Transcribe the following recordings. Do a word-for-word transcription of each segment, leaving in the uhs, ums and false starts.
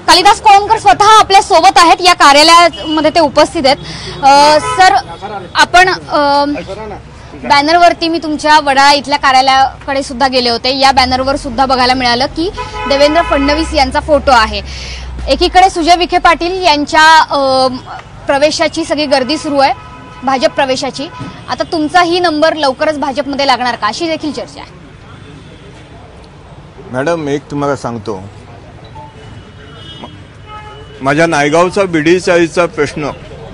कालिदास कोळंबकर स्वतः आपल्या सोबत आहेत, या कार्यालयामध्ये ते उपस्थित आहेत। सर, आपण बॅनरवरती मी तुमच्या वडाळा इथल्या कार्यालयाकडे सुद्धा गेले होते, या बॅनरवर सुद्धा बघायला मिळालं की देवेंद्र फडणवीस यांचा फोटो आहे। एकीकडे सुजय विखे पाटील यांच्या प्रवेशाची सगळी गर्दी सुरू आहे, भाजप प्रवेशाची। आता तुमचाही नंबर लवकरच भाजपमध्ये लागणार का, अशी देखील चर्चा आहे। मॅडम, एक तुम्हाला सांगतो, माझ्या नायगावचा बीडी चाळीचा प्रश्न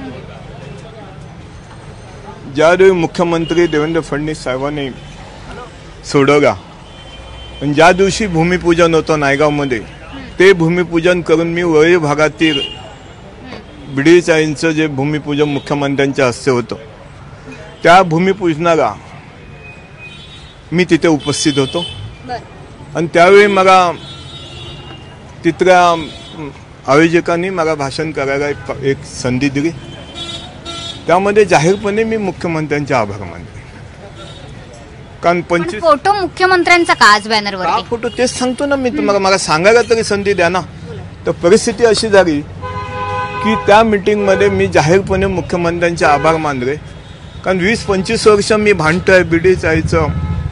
ज्यावेळी मुख्यमंत्री देवेंद्र फडणवीस साहेबांनी सोडवला, पण ज्या दिवशी भूमिपूजन होतं नायगावमध्ये, ते भूमिपूजन करून मी वळी भागातील बीडी चाळींचं जे भूमिपूजन मुख्यमंत्र्यांच्या हस्ते होतं, त्या भूमिपूजनाला मी तिथे उपस्थित होतो। आणि त्यावेळी मला तिथल्या आयोजकांनी मला भाषण करायला एक, एक संधी दिली, त्यामध्ये जाहीरपणे मी मुख्यमंत्र्यांचे आभार मानले। कारण पंचवीस फोटो मुख्यमंत्र्यांचा का आज बॅनरवर? हा फोटो तेच सांगतो ना मी तुम्हाला, मला सांगायला तरी संधी द्या ना। तर परिस्थिती अशी झाली की त्या मीटिंगमध्ये मी जाहीरपणे मुख्यमंत्र्यांचे आभार मानले, कारण वीस पंचवीस वर्ष मी भांडतोय बीडी चाळीचं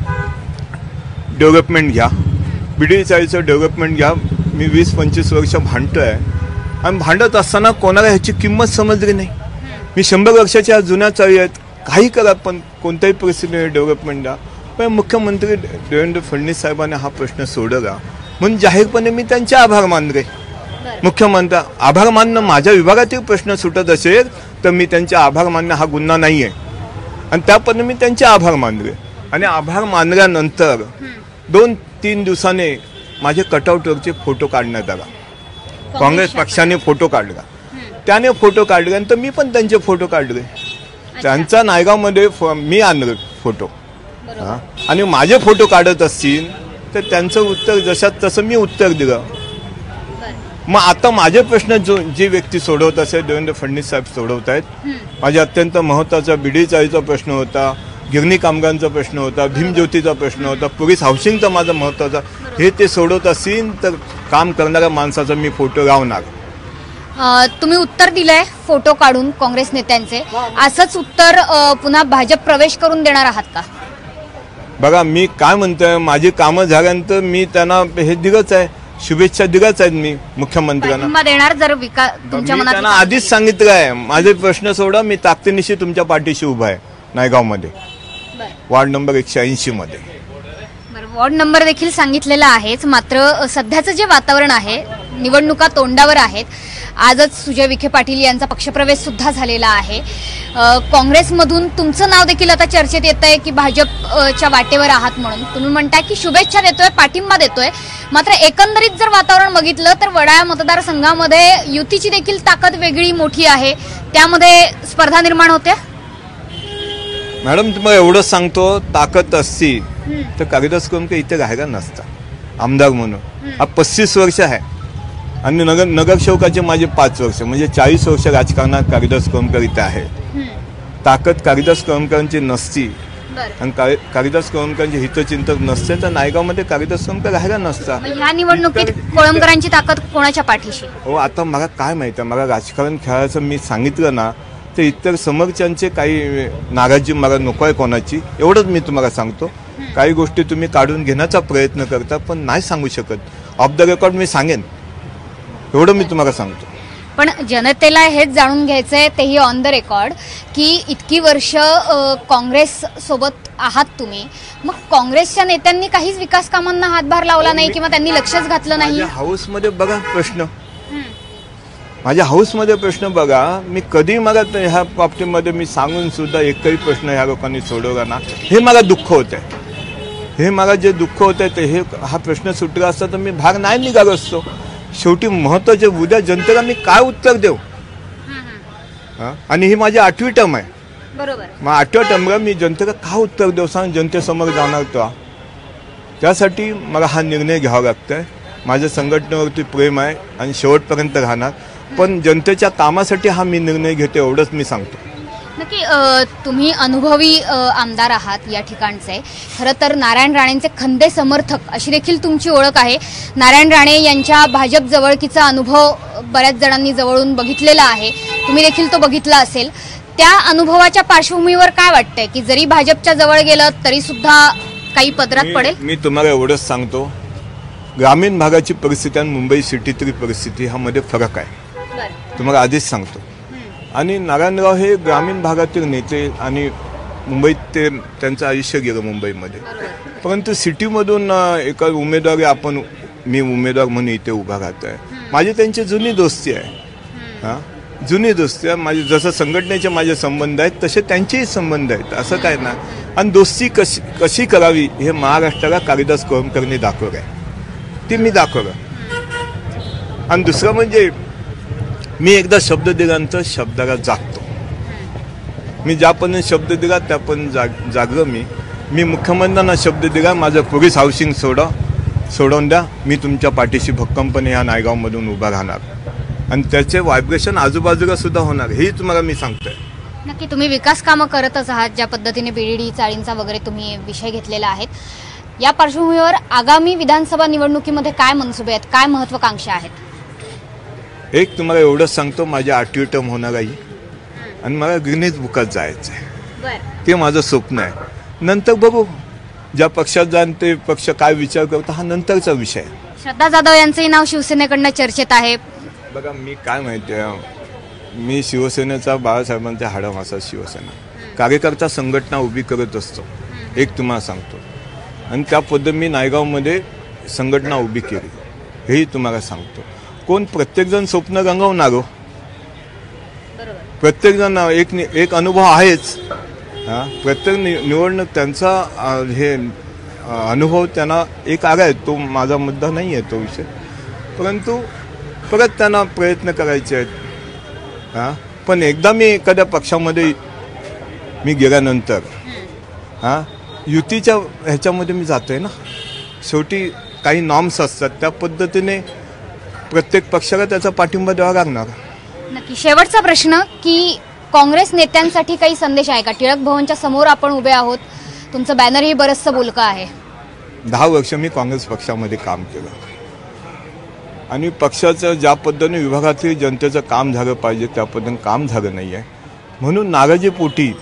डेव्हलपमेंट घ्या, बीडी चाळीचं डेव्हलपमेंट घ्या, मी वीस पंचवीस वर्ष भांडतोय। आणि भांडत असताना कोणाला ह्याची किंमत समजली नाही। मी शंभर वर्षाच्या जुन्या चाळी आहेत, काही करा पण कोणत्याही परिस्थितीने डेव्हलपमेंट द्या। पण मुख्यमंत्री देवेंद्र फडणवीस साहेबांनी हा प्रश्न सोडवला म्हणून जाहीरपणे मी त्यांचे आभार मानले। मुख्यमंत्री आभार मानणं माझ्या विभागातील प्रश्न सुटत असेल तर मी त्यांचे आभार मानणं हा गुन्हा नाही आहे, आणि त्यापणे मी त्यांचे आभार मानले। आणि आभार मानल्यानंतर दोन तीन दिवसाने माझे कटआउटवरचे फोटो काढण्यात आला, काँग्रेस पक्षाने फोटो काढला, त्याने फोटो काढल्यानंतर मी पण त्यांचे फोटो काढले, त्यांचा नायगावमध्ये मी आणले फोटो, आणि माझे फोटो काढत असतील तर त्यांचं उत्तर जशात तसं मी उत्तर दिलं। मग आता माझे प्रश्न जो जी व्यक्ती सोडवत असेल, देवेंद्र फडणवीस साहेब सोडवत आहेत। माझे अत्यंत महत्त्वाचा बीडी चाळीचा प्रश्न होता, गिरणी कामगारांचा प्रश्न होता, भीमज्योतीचा प्रश्न होता, पोलीस हाऊसिंगचा माझा महत्त्वाचा, हे ते सोडवत असतील तर काम करणाऱ्या माणसाचा मी फोटो लावणार। तुम्ही उत्तर दिलंय फोटो काढून काँग्रेस नेत्यांचे, असंच उत्तर पुन्हा भाजप प्रवेश करून देणार आहात का? बघा, मी काय म्हणतोय, माझी कामं झाल्यानंतर मी त्यांना हे दिलंच आहे, शुभेच्छा दिल्याच आहेत मी मुख्यमंत्र्यांना देणार। जर तुमच्या मनात त्यांना आधीच सांगितलं आहे, माझे प्रश्न सोडा, मी ताकदीनिशी तुमच्या पाठीशी उभा आहे नायगावमध्ये, वार्ड नंबर एकशे ऐंशी मध्ये। वॉर्ड नंबर देखील सांगितलेला आहेच, मात्र सध्याचं जे वातावरण आहे, निवडणुका तोंडावर आहेत, आजच सुजय विखे पाटील यांचा पक्षप्रवेश सुद्धा झालेला आहे। काँग्रेसमधून तुमचं नाव देखील आता चर्चेत येत आहे की भाजपच्या वाटेवर आहात म्हणून, तुम्ही म्हणताय की शुभेच्छा देतोय, पाठिंबा देतोय, मात्र एकंदरीत जर वातावरण बघितलं तर वडाळा मतदारसंघामध्ये युतीची देखील ताकद वेगळी मोठी आहे, त्यामध्ये स्पर्धा निर्माण होते। मॅडम, तुम्हाला एवढं सांगतो, ताकद असती तर कालिदास कोळंबकर इथे राहायला नसता आमदार म्हणून। हा पस्तीस वर्ष आहे आणि नगर नगरसेवकाचे माझे पाच वर्ष, म्हणजे चाळीस वर्ष राजकारणात कालिदास कोळंबकर इथे आहे। ताकद कालिदास कोळंबकरांची नसती आणि कालिदास कोळंबकरांचे हितचिंतक नसते तर नायगावमध्ये कालिदास कोळंबकर राहायला नसता। ह्या निवडणुकीत कोळंबकरांची ताकद कोणाच्या पाठीशी? हो, आता मला काय माहिती आहे, मला राजकारण खेळायचं मी सांगितलं ना तर इतर समर्थकांचे काही नाराजी मला नको आहे कोणाची, एवढंच मी तुम्हाला सांगतो। काही गोष्टी तुम्ही काढून घेण्याचा प्रयत्न करता, पण नाही सांगू शकत, ऑफ द रेकॉर्ड मी सांगेन, एवढं मी तुम्हाला सांगतो। पण जनतेला हेच जाणून घ्यायचंय, तेही ऑन द रेकॉर्ड, की इतकी वर्ष काँग्रेस सोबत आहात तुम्ही, मग काँग्रेसच्या नेत्यांनी काहीच विकास कामांना हातभार लावला नाही किंवा त्यांनी लक्षच घातलं नाही? हाऊसमध्ये बघा प्रश्न, माझ्या हाऊसमध्ये प्रश्न बघा, मी कधी मला ह्या बाबतीमध्ये मी सांगून सुद्धा एकही प्रश्न ह्या लोकांनी सोडवला ना, हे मला दुःख होत आहे, हे मला जे दुःख होत आहे ते हे हा प्रश्न सुटला असता तर मी भाग नाही निघालो असतो। शेवटी महत्त्वाचे उद्या जनतेला मी काय उत्तर देऊ, आणि ही माझी आठवी टर्म आहे, बरोबर, मग आठव्या टर्मला मी जनतेला काय उत्तर देऊ सांग, जनतेसमोर जाणार तो, त्यासाठी मला हा निर्णय घ्यावा लागतोय। माझ्या संघटनेवरती प्रेम आहे आणि शेवटपर्यंत राहणार, पण जनतेच्या कामासाठी हा मी निर्णय घेतो, एवढंच मी सांगतो। नक्की अ, तुम्ही अनुभवी अ, आमदार आहात या ठिकाणचे. खरं तर नारायण राणेंचे खंदे समर्थक अशी देखील तुमची ओळख आहे. नारायण राणे यांच्या भाजप जवळकीचा अनुभव बऱ्याच जणांनी जवळून बघितलेला आहे. तुम्ही देखील तो बघितला असेल. त्या अनुभवाच्या पार्श्वभूमीवर काय वाटतंय की जरी भाजपच्या जवळ गेलं तरी सुद्धा काही पदरात पडेल? मी तुम्हाला एवढंच सांगतो, ग्रामीण भागाची परिस्थिती आणि मुंबई सिटीतली परिस्थिती ह्यामध्ये फरक आहे, तुम्हाला आधीच सांगतो. आणि नारायणराव हे ग्रामीण भागातील नेते आणि मुंबईत ते त्यांचं आयुष्य गेलं मुंबईमध्ये. परंतु सिटीमधून एका उमेदवारी आपण मी उमेदवार म्हणून इथे उभा राहतो आहे. माझी त्यांची जुनी दोस्ती आहे. हां, जुनी दोस्ती आहे माझी. जसं संघटनेचे माझे संबंध आहेत तसे त्यांचेही संबंध आहेत, असं काय ना. आणि दोस्ती कशी कशी करावी हे महाराष्ट्राला कालिदास कोळंबकरने दाखवलं आहे, ते मी दाखवलं. आणि दुसरं म्हणजे मी एकदा शब्द दिल्यानंतर शब्दाला जागतो. मी ज्यापर्यंत शब्द दिला त्यापर्यंत जाग जागलो. मी मी मुख्यमंत्र्यांना शब्द दिला, माझं पोलीस हाऊसिंग सोडा सोडवून द्या, मी तुमच्या पाठीशी भक्कमपणे या नायगावमधून उभा राहणार. आणि त्याचे व्हायब्रेशन आजूबाजूला सुद्धा होणार, हेही तुम्हाला मी सांगतोय. नक्की तुम्ही विकास कामं करतच आहात. ज्या पद्धतीने बीडीडी चाळींचा वगैरे तुम्ही विषय घेतलेला आहेत, या पार्श्वभूमीवर आगामी विधानसभा निवडणुकीमध्ये काय मनसुबे आहेत, काय महत्वाकांक्षा आहेत? एक तुम्हाला एवढंच सांगतो, माझ्या आठवी टर्म होणार आहे आणि मला गिनीज बुकात जायचं आहे. ते माझं स्वप्न आहे. नंतर बघू, ज्या पक्षात जाण ते पक्ष काय विचार करतो हा नंतरचा विषय. श्रद्धा जाधव यांचंही नाव शिवसेनेकडनं चर्चेत आहे. बघा, मी काय माहिती आहे, मी शिवसेनेचा बाळासाहेबांच्या हाडामासा शिवसेना कार्यकर्ता संघटना उभी करत असतो, एक तुम्हाला सांगतो. आणि त्या पद्धतीने मी नायगावमध्ये संघटना उभी केली, हेही तुम्हाला सांगतो. कोण प्रत्येकजण स्वप्न रंगवणार हो, प्रत्येकजण एक एक अनुभव आहेच. हां, प्रत्येक नि निवडणूक त्यांचा हे अनुभव त्यांना एक आला आहे, तो माझा मुद्दा नाही आहे तो विषय. परंतु परत त्यांना प्रयत्न करायचे आहेत. हां, पण एकदा मी एखाद्या पक्षामध्ये मी गेल्यानंतर हां युतीच्या ह्याच्यामध्ये मी जातोय ना, शेवटी काही नॉर्म्स असतात, त्या पद्धतीने प्रत्येक पक्षाला त्याचा पाठिंबा द्यावा लागणार. नक्की. शेवटचा प्रश्न की काँग्रेस नेत्यांसाठी काही संदेश आहे का? टिळक भवनच्या समोर आपण उभे आहोत, तुमचं बॅनरही बरंचसं बोलकं आहे. दहा वर्ष मी काँग्रेस पक्षामध्ये काम केलं आणि पक्षाचं ज्या पद्धतीने विभागातील जनतेचं काम झालं पाहिजे त्या पद्धतीने काम झालं नाही आहे. म्हणून नाराजीपोटी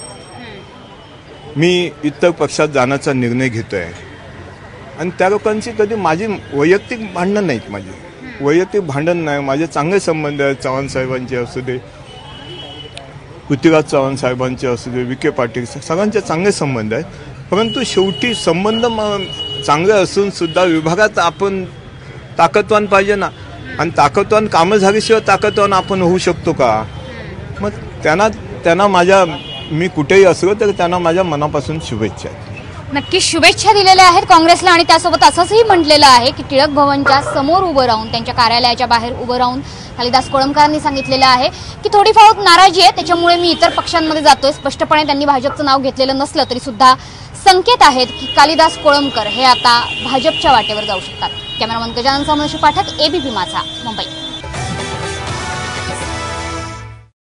मी इतर पक्षात जाण्याचा निर्णय घेतो आहे. आणि त्या लोकांची कधी माझी वैयक्तिक भांडणं नाहीत, माझी वैयक्तिक भांडण नाही, माझे चांगले संबंध आहेत. चव्हाण साहेबांचे असू दे, पृथ्वीराज चव्हाण साहेबांचे असू दे, विखे पाटील, सगळ्यांचे चांगले संबंध आहेत. परंतु शेवटी संबंध चांगले असून सुद्धा विभागात आपण ताकदवान पाहिजे ना. आणि ताकदवान कामं झाल्याशिवाय ताकदवान आपण होऊ शकतो का? मग त्यांना त्यांना माझ्या मी कुठेही असलो तर त्यांना माझ्या मनापासून शुभेच्छा आहेत. नक्की शुभेच्छा दिलेल्या आहेत काँग्रेसला. आणि त्यासोबत असंही म्हटलेलं आहे की टिळक भवनच्या समोर उभं राहून, त्यांच्या कार्यालयाच्या बाहेर उभं राहून कालिदास कोळंबकरांनी सांगितलेलं आहे की थोडीफार नाराजी आहे, त्याच्यामुळे मी इतर पक्षांमध्ये जातोय. स्पष्टपणे त्यांनी भाजपचं नाव घेतलेलं नसलं तरी सुद्धा संकेत आहेत की कालिदास कोळंबकर हे आता भाजपच्या वाटेवर जाऊ शकतात. Cameraman Gajanan Samant Pathak, ABP Majha, Mumbai.